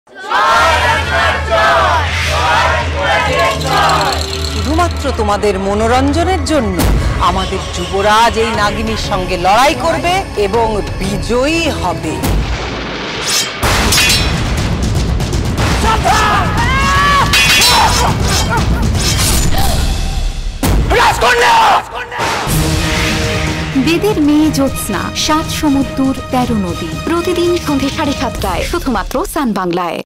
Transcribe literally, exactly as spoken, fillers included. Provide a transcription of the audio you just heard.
শুধুমাত্র তোমাদের মনোরঞ্জনের জন্য আমাদের যুবরাজ এই নাগিনীর সঙ্গে লড়াই করবে এবং বিজয়ী হবে। বেদের মেয়ে জ্যোৎস্না, সাত সমুদ্র তেরো নদী, প্রতিদিন সন্ধ্যে সাড়ে সাতটায় শুধুমাত্র সান বাংলায়।